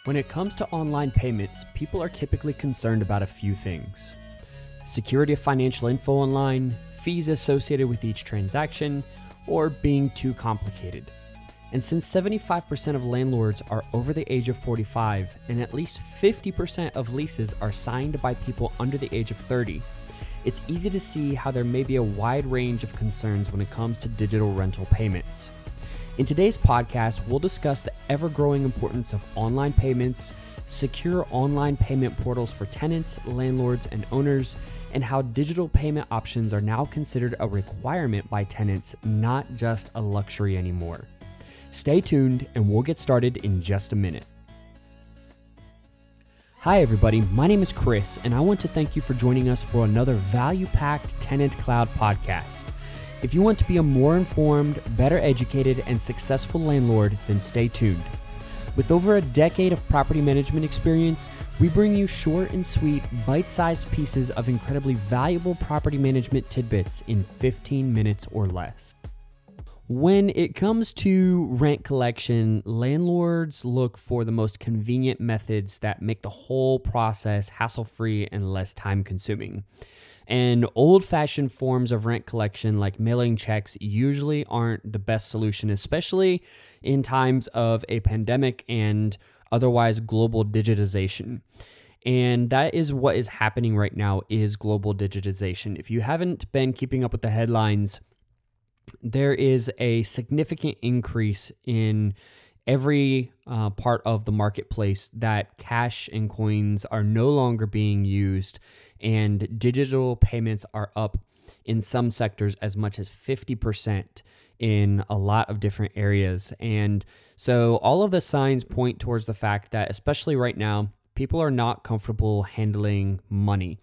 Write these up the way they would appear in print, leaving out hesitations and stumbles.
When it comes to online payments, people are typically concerned about a few things: security of financial info online, fees associated with each transaction, or being too complicated. And since 75% of landlords are over the age of 45 and at least 50% of leases are signed by people under the age of 30, it's easy to see how there may be a wide range of concerns when it comes to digital rental payments. In today's podcast, we'll discuss the ever-growing importance of online payments, secure online payment portals for tenants, landlords, and owners, and how digital payment options are now considered a requirement by tenants, not just a luxury anymore. Stay tuned, and we'll get started in just a minute. Hi everybody, my name is Chris, and I want to thank you for joining us for another value-packed TenantCloud podcast. If you want to be a more informed, better educated, and successful landlord, then stay tuned. With over a decade of property management experience, we bring you short and sweet, bite-sized pieces of incredibly valuable property management tidbits in 15 minutes or less. When it comes to rent collection, landlords look for the most convenient methods that make the whole process hassle-free and less time-consuming. And old-fashioned forms of rent collection like mailing checks usually aren't the best solution, especially in times of a pandemic and otherwise global digitization. And that is what is happening right now, is global digitization. If you haven't been keeping up with the headlines, there is a significant increase in every part of the marketplace that cash and coins are no longer being used, and digital payments are up in some sectors as much as 50% in a lot of different areas. And so all of the signs point towards the fact that, especially right now, people are not comfortable handling money.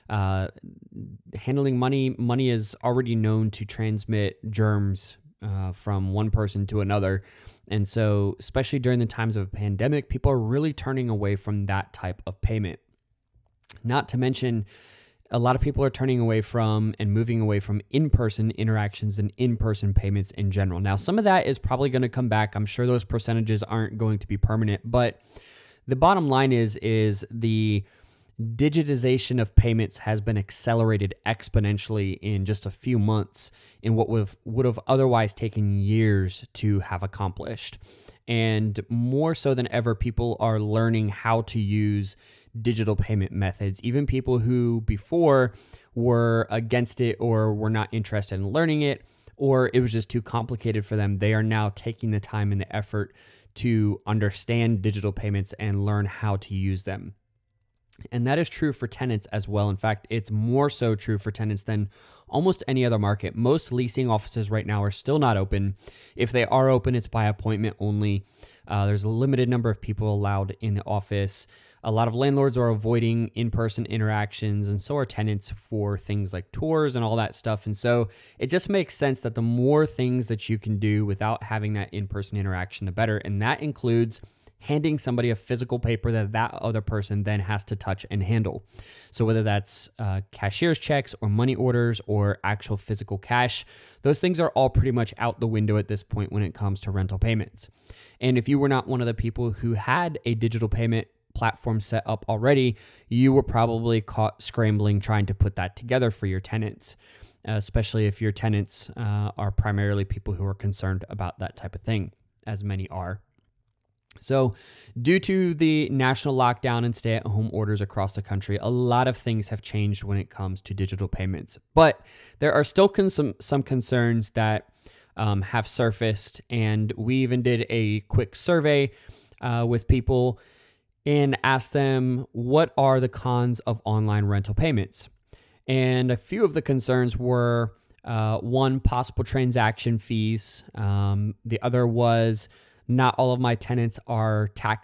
Money is already known to transmit germs from one person to another. And so, especially during the times of a pandemic, people are really turning away from that type of payment. Not to mention, a lot of people are turning away from and moving away from in-person interactions and in-person payments in general. Now, some of that is probably going to come back. I'm sure those percentages aren't going to be permanent, but the bottom line is the digitization of payments has been accelerated exponentially in just a few months in what would have otherwise taken years to have accomplished. And more so than ever, people are learning how to use digital payment methods. Even people who before were against it or were not interested in learning it, or it was just too complicated for them, they are now taking the time and the effort to understand digital payments and learn how to use them. And that is true for tenants as well. In fact, it's more so true for tenants than almost any other market. Most leasing offices right now are still not open. If they are open, it's by appointment only. There's a limited number of people allowed in the office. A lot of landlords are avoiding in-person interactions, and so are tenants for things like tours and all that stuff. And so it just makes sense that the more things that you can do without having that in-person interaction, the better. And that includes handing somebody a physical paper that other person then has to touch and handle. So whether that's cashier's checks or money orders or actual physical cash, those things are all pretty much out the window at this point when it comes to rental payments. And if you were not one of the people who had a digital payment platform set up already, you were probably caught scrambling trying to put that together for your tenants, especially if your tenants are primarily people who are concerned about that type of thing, as many are. So due to the national lockdown and stay-at-home orders across the country, a lot of things have changed when it comes to digital payments. But there are still some concerns that have surfaced, and we even did a quick survey with people and asked them, what are the cons of online rental payments? And a few of the concerns were, one, possible transaction fees. The other was, not all of my tenants are tech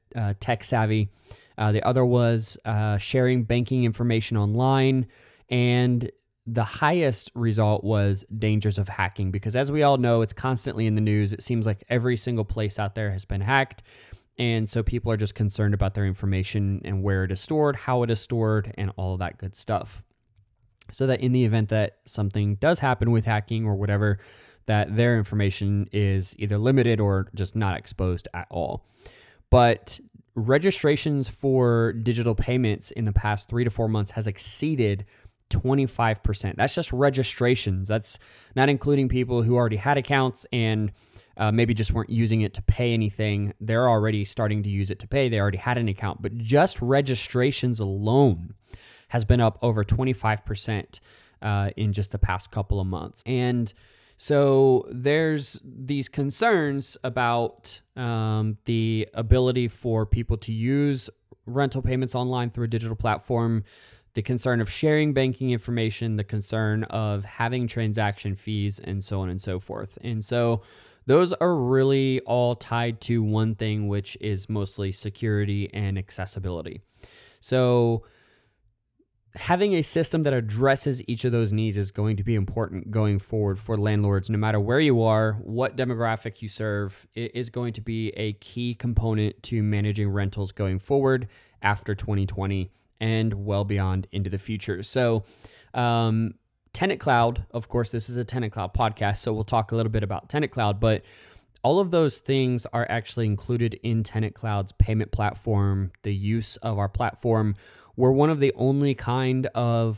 savvy. The other was sharing banking information online. And the highest result was dangers of hacking, because as we all know, it's constantly in the news. It seems like every single place out there has been hacked. And so people are just concerned about their information and where it is stored, how it is stored, and all of that good stuff. So that in the event that something does happen with hacking or whatever, that their information is either limited or just not exposed at all. But registrations for digital payments in the past 3 to 4 months has exceeded 25%. That's just registrations. That's not including people who already had accounts and maybe just weren't using it to pay anything. They're already starting to use it to pay. They already had an account, but just registrations alone has been up over 25% in just the past couple of months. And so there's these concerns about the ability for people to use rental payments online through a digital platform, the concern of sharing banking information, the concern of having transaction fees, and so on and so forth. And so those are really all tied to one thing, which is mostly security and accessibility. So having a system that addresses each of those needs is going to be important going forward for landlords. No matter where you are, what demographic you serve, it is going to be a key component to managing rentals going forward after 2020 and well beyond into the future. So TenantCloud, of course, this is a TenantCloud podcast, so we'll talk a little bit about TenantCloud, but all of those things are actually included in TenantCloud's payment platform, the use of our platform. We're one of the only kind of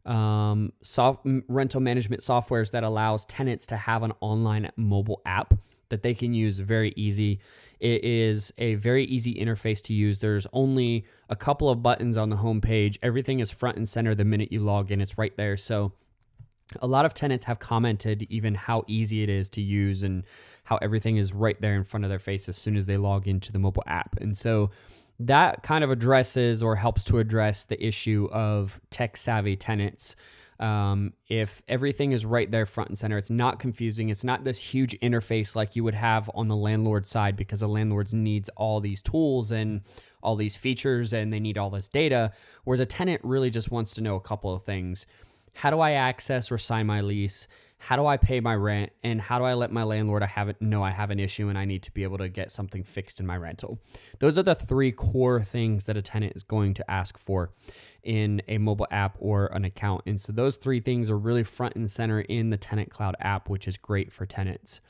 rental management softwares that allows tenants to have an online mobile app that they can use very easy. It is a very easy interface to use. There's only a couple of buttons on the homepage. Everything is front and center the minute you log in. It's right there. So a lot of tenants have commented even how easy it is to use and how everything is right there in front of their face as soon as they log into the mobile app. And so that kind of addresses or helps to address the issue of tech-savvy tenants. If everything is right there front and center, it's not confusing. It's not this huge interface like you would have on the landlord side, because the landlords needs all these tools and all these features and they need all this data, whereas a tenant really just wants to know a couple of things. How do I access or sign my lease? How do I pay my rent? And how do I let my landlord know I have an issue and I need to be able to get something fixed in my rental? Those are the three core things that a tenant is going to ask for in a mobile app or an account. And so those three things are really front and center in the TenantCloud app, which is great for tenants.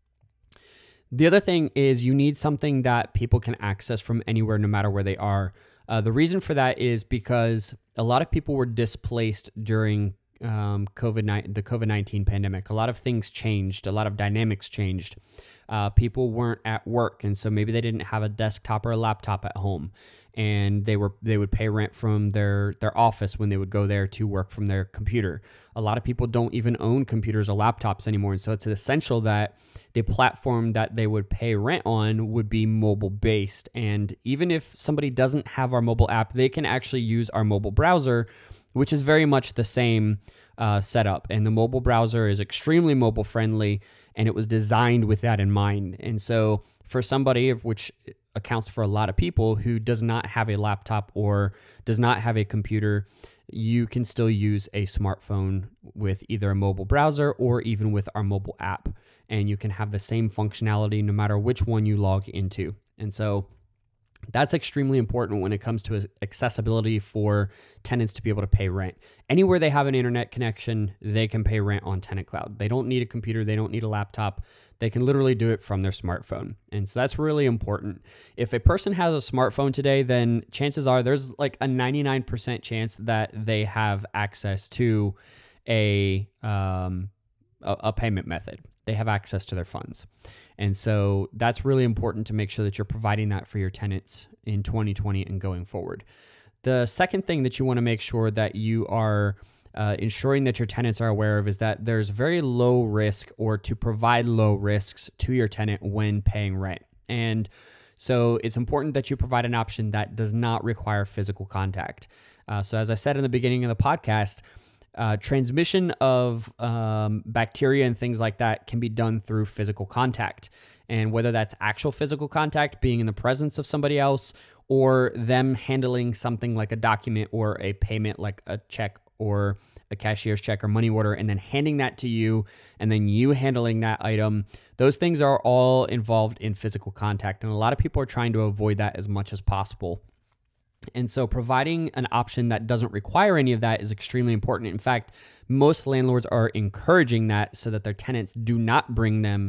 The other thing is you need something that people can access from anywhere, no matter where they are. The reason for that is because a lot of people were displaced during the COVID-19 pandemic. A lot of things changed. A lot of dynamics changed. People weren't at work, and so maybe they didn't have a desktop or a laptop at home, and they would pay rent from their office when they would go there to work from their computer. A lot of people don't even own computers or laptops anymore, and so it's essential that the platform that they would pay rent on would be mobile based. And even if somebody doesn't have our mobile app, they can actually use our mobile browser, which is very much the same setup. And the mobile browser is extremely mobile friendly, and it was designed with that in mind. And so for somebody, which accounts for a lot of people, who does not have a laptop or does not have a computer, you can still use a smartphone with either a mobile browser or even with our mobile app. And you can have the same functionality no matter which one you log into. And so that's extremely important when it comes to accessibility for tenants to be able to pay rent. Anywhere they have an internet connection, they can pay rent on TenantCloud. They don't need a computer. They don't need a laptop. They can literally do it from their smartphone. And so that's really important. If a person has a smartphone today, then chances are there's like a 99% chance that they have access to a payment method. They have access to their funds. And so that's really important to make sure that you're providing that for your tenants in 2020 and going forward. The second thing that you want to make sure that you are ensuring that your tenants are aware of is that there's very low risk, or to provide low risks to your tenant when paying rent. And so it's important that you provide an option that does not require physical contact. So as I said in the beginning of the podcast, transmission of bacteria and things like that can be done through physical contact. And whether that's actual physical contact, being in the presence of somebody else, or them handling something like a document or a payment like a check or a cashier's check or money order, and then handing that to you, and then you handling that item, those things are all involved in physical contact. And a lot of people are trying to avoid that as much as possible. And so providing an option that doesn't require any of that is extremely important. In fact, most landlords are encouraging that so that their tenants do not bring them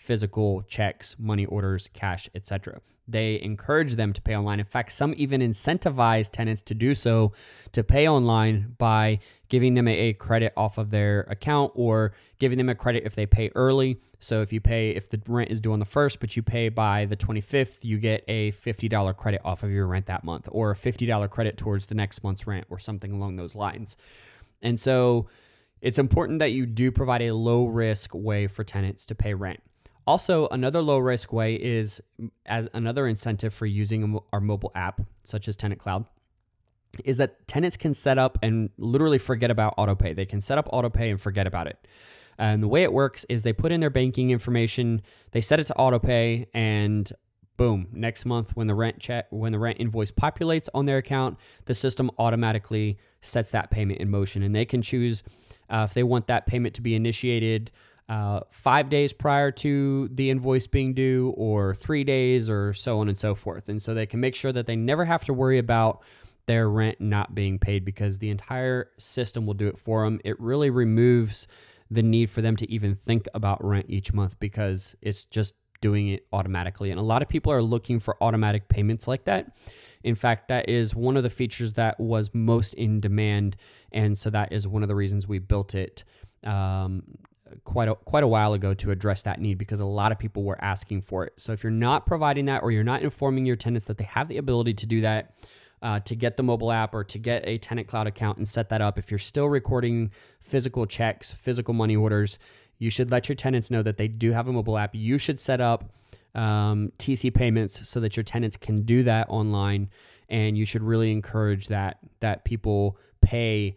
physical checks, money orders, cash, etc. They encourage them to pay online. In fact, some even incentivize tenants to do so, to pay online by giving them a credit off of their account or giving them a credit if they pay early. So if the rent is due on the 1st, but you pay by the 25th, you get a $50 credit off of your rent that month, or a $50 credit towards the next month's rent, or something along those lines. And so it's important that you do provide a low risk way for tenants to pay rent. Also, another low risk way is, as another incentive for using our mobile app, such as TenantCloud, is that tenants can set up and literally forget about autopay. They can set up autopay and forget about it. And the way it works is they put in their banking information, they set it to autopay, and boom, next month when the rent invoice populates on their account, the system automatically sets that payment in motion. And they can choose if they want that payment to be initiated 5 days prior to the invoice being due, or 3 days, or so on and so forth. And so they can make sure that they never have to worry about their rent not being paid, because the entire system will do it for them. It really removes the need for them to even think about rent each month, because it's just doing it automatically. And a lot of people are looking for automatic payments like that. In fact, that is one of the features that was most in demand. And so that is one of the reasons we built it quite a while ago, to address that need, because a lot of people were asking for it. So if you're not providing that, or you're not informing your tenants that they have the ability to do that, to get the mobile app or to get a TenantCloud account and set that up, if you're still recording physical checks, physical money orders, you should let your tenants know that they do have a mobile app. You should set up TC payments so that your tenants can do that online, and you should really encourage that people pay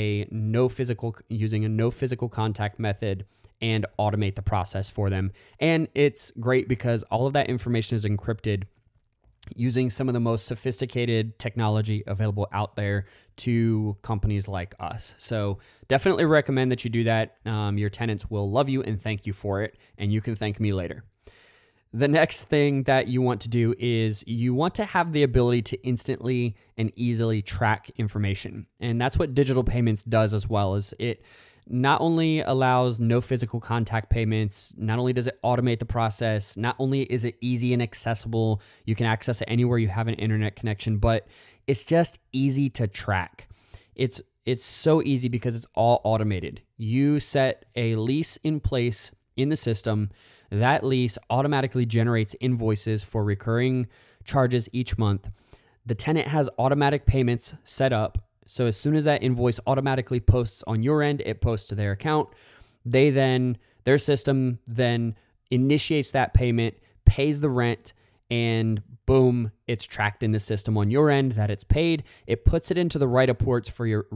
using a no physical contact method, and automate the process for them. And it's great because all of that information is encrypted using some of the most sophisticated technology available out there to companies like us. So definitely recommend that you do that. Your tenants will love you and thank you for it, and you can thank me later. The next thing that you want to do is you want to have the ability to instantly and easily track information. And that's what digital payments does as well. Is it not only allows no physical contact payments, not only does it automate the process, not only is it easy and accessible, you can access it anywhere you have an internet connection, but it's just easy to track. It's so easy because it's all automated. You set a lease in place in the system. That lease automatically generates invoices for recurring charges each month. The tenant has automatic payments set up. So as soon as that invoice automatically posts on your end, it posts to their account. Their system then initiates that payment, pays the rent, and boom, it's tracked in the system on your end that it's paid. It puts it into the right reports for your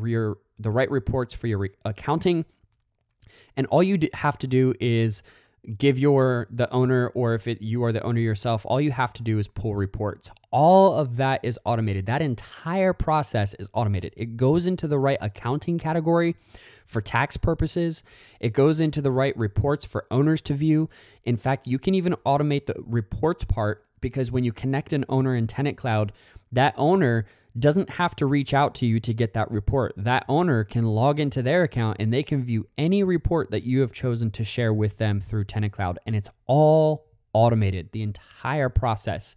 accounting. And all you have to do is give the owner, or if you are the owner yourself, all you have to do is pull reports. All of that is automated. That entire process is automated. It goes into the right accounting category for tax purposes. It goes into the right reports for owners to view. In fact, you can even automate the reports part, because when you connect an owner in TenantCloud, that owner doesn't have to reach out to you to get that report. That owner can log into their account and they can view any report that you have chosen to share with them through TenantCloud. And it's all automated, the entire process.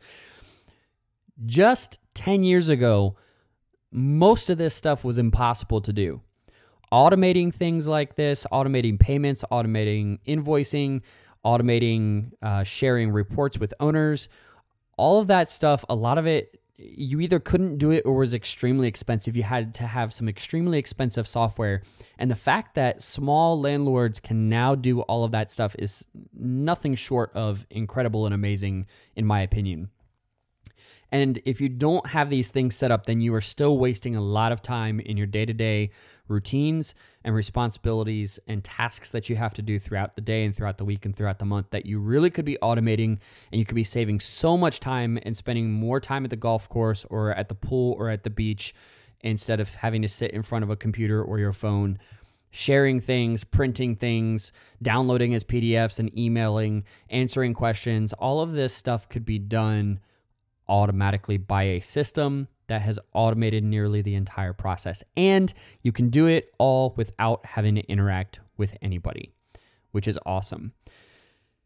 Just 10 years ago, most of this stuff was impossible to do. Automating things like this, automating payments, automating invoicing, automating sharing reports with owners, all of that stuff, a lot of it, you either couldn't do it or was extremely expensive. You had to have some extremely expensive software. And the fact that small landlords can now do all of that stuff is nothing short of incredible and amazing, in my opinion. And if you don't have these things set up, then you are still wasting a lot of time in your day-to-day routines and responsibilities and tasks that you have to do throughout the day and throughout the week and throughout the month that you really could be automating, and you could be saving so much time and spending more time at the golf course or at the pool or at the beach instead of having to sit in front of a computer or your phone, sharing things, printing things, downloading as PDFs and emailing, answering questions. All of this stuff could be done automatically by a system that has automated nearly the entire process. And you can do it all without having to interact with anybody, which is awesome.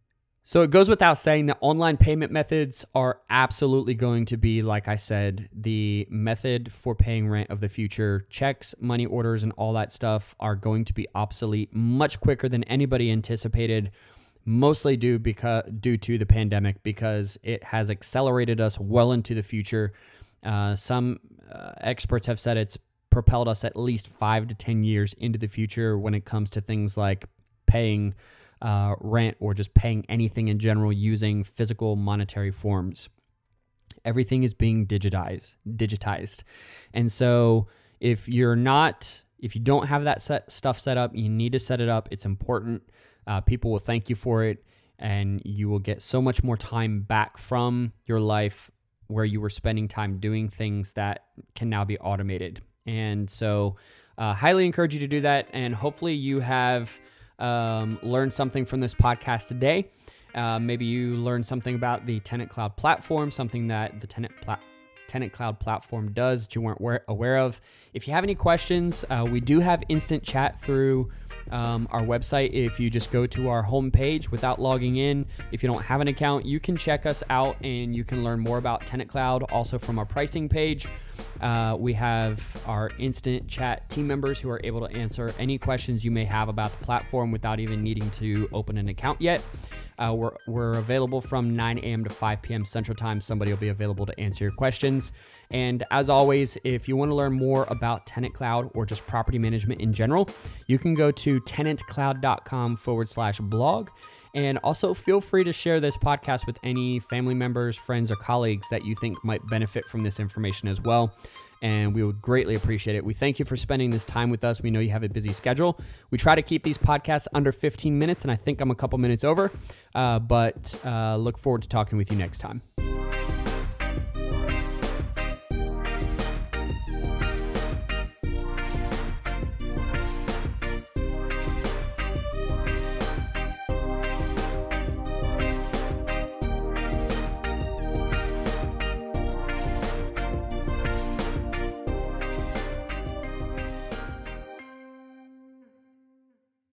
So it goes without saying that online payment methods are absolutely going to be, like I said, the method for paying rent of the future. Checks, money orders, and all that stuff are going to be obsolete much quicker than anybody anticipated, mostly due to the pandemic, because it has accelerated us well into the future. Some experts have said it's propelled us at least 5 to 10 years into the future when it comes to things like paying rent or just paying anything in general using physical monetary forms. Everything is being digitized. And so if you don't have that stuff set up, you need to set it up. It's important. People will thank you for it, and you will get so much more time back from your life where you were spending time doing things that can now be automated. And so highly encourage you to do that. And hopefully you have learned something from this podcast today. Maybe you learned something about the TenantCloud platform, something that the TenantCloud platform does that you weren't aware of. If you have any questions, we do have instant chat through our website. If you just go to our homepage without logging in, if you don't have an account, you can check us out and you can learn more about TenantCloud. Also from our pricing page, we have our instant chat team members who are able to answer any questions you may have about the platform without even needing to open an account yet. We're available from 9 a.m. to 5 p.m. Central Time. Somebody will be available to answer your questions. And as always, if you want to learn more about TenantCloud or just property management in general, you can go to tenantcloud.com/blog. And also feel free to share this podcast with any family members, friends, or colleagues that you think might benefit from this information as well. And we would greatly appreciate it. We thank you for spending this time with us. We know you have a busy schedule. We try to keep these podcasts under 15 minutes, and I think I'm a couple minutes over, but look forward to talking with you next time.